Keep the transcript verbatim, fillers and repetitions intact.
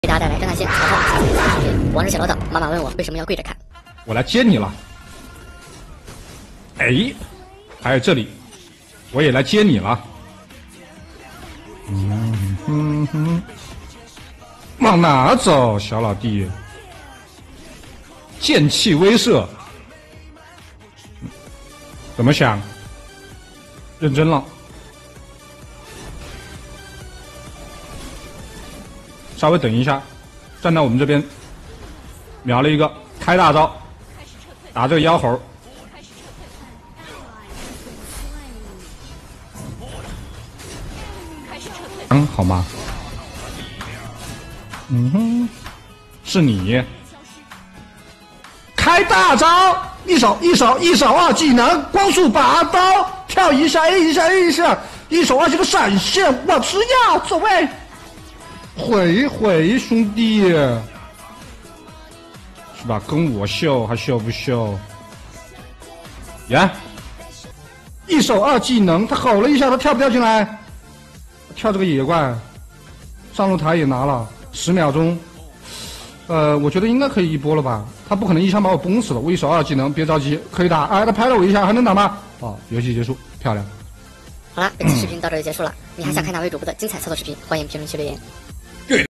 给大家带来张大仙曹操视频。往日小唠叨，妈妈问我为什么要跪着看。 我来接你了。哎，还有这里，我也来接你了。嗯哼哼，往哪走，小老弟？剑气威慑，怎么想？认真了。稍微等一下，站到我们这边，瞄了一个开大招，打这个妖猴。嗯，好吗？嗯哼，是你。开大招，一手一手一手二技能，光速拔刀，跳一下 A 一下 A 一下，一手二这个闪现，我吃药，走位。回回兄弟，是吧？跟我秀还秀不秀？耶！一手二技能，他吼了一下，他跳不跳进来？跳这个野怪，上路台也拿了十秒钟。呃，我觉得应该可以一波了吧？他不可能一枪把我崩死了。我一手二技能，别着急，可以打。哎，他拍了我一下，还能打吗？哦，游戏结束，漂亮。 好了，本期视频到这就结束了。你还想看哪位主播的精彩操作视频？欢迎评论区留言。